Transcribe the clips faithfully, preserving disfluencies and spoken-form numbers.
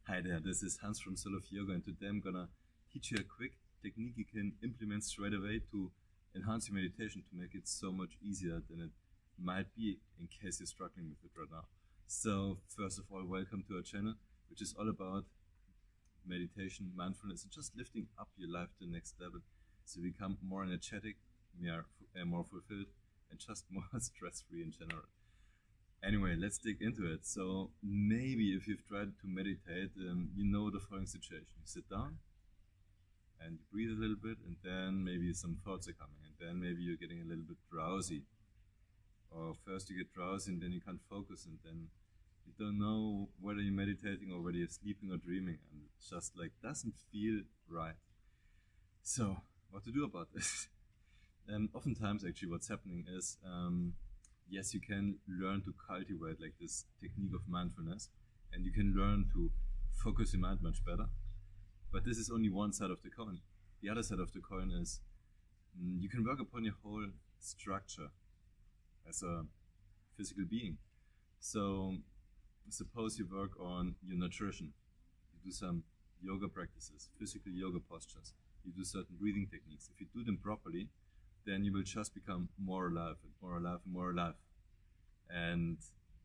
Hi there, this is Hans from Soul of Yoga, and today I'm gonna teach you a quick technique you can implement straight away to enhance your meditation, to make it so much easier than it might be in case you're struggling with it right now. So first of all, welcome to our channel, which is all about meditation, mindfulness, and just lifting up your life to the next level, so you become more energetic, more, uh, more fulfilled, and just more stress-free in general. Anyway, let's dig into it. So maybe if you've tried to meditate, um, you know the following situation. You sit down and you breathe a little bit, and then maybe some thoughts are coming, and then maybe you're getting a little bit drowsy. Or first you get drowsy and then you can't focus, and then you don't know whether you're meditating or whether you're sleeping or dreaming, and it just like doesn't feel right. So what to do about this? And oftentimes actually what's happening is, um, yes, you can learn to cultivate like this technique of mindfulness, and you can learn to focus your mind much better. But this is only one side of the coin. The other side of the coin is mm, you can work upon your whole structure as a physical being. So suppose you work on your nutrition, you do some yoga practices, physical yoga postures, you do certain breathing techniques. If you do them properly, then you will just become more alive and more alive and more alive. And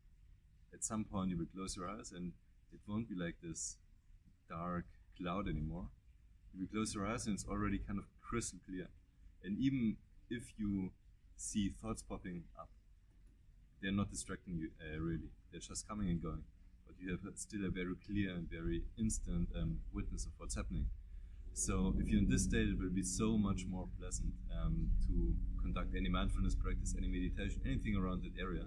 at some point you will close your eyes and it won't be like this dark cloud anymore. You will close your eyes and it's already kind of crystal clear. And even if you see thoughts popping up, they're not distracting you uh, really. They're just coming and going. But you have still a very clear and very instant um, witness of what's happening. So if you're in this state, it will be so much more pleasant um, to conduct any mindfulness practice, any meditation, anything around that area.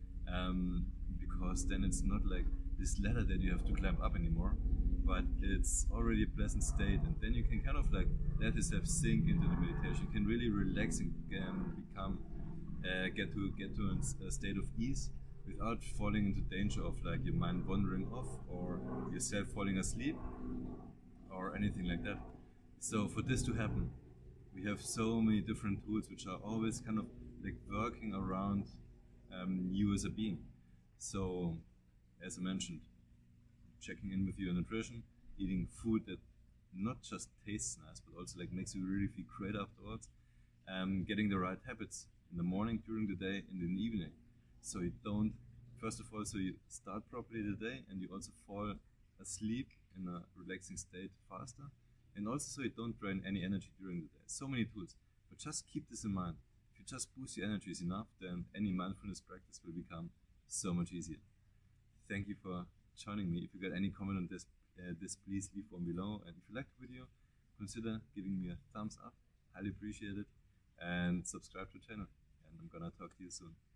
Um, because then it's not like this ladder that you have to climb up anymore, but it's already a pleasant state, and then you can kind of like let yourself sink into the meditation. You can really relax and um, become, uh, get to get to a state of ease without falling into danger of like your mind wandering off or yourself falling asleep or anything like that. So for this to happen, we have so many different tools which are always kind of like working around um, you as a being. So as I mentioned, checking in with your nutrition, eating food that not just tastes nice, but also like makes you really feel great afterwards. Um, getting the right habits in the morning, during the day, and in the evening. So you don't, first of all, so you start properly the day and you also fall asleep in a relaxing state faster. And also so you don't drain any energy during the day. So many tools. But just keep this in mind. If you just boost your energies enough, then any mindfulness practice will become so much easier. Thank you for joining me. If you got any comment on this, uh, this please leave one below. And if you liked the video, consider giving me a thumbs up. Highly appreciate it. And subscribe to the channel. And I'm gonna talk to you soon.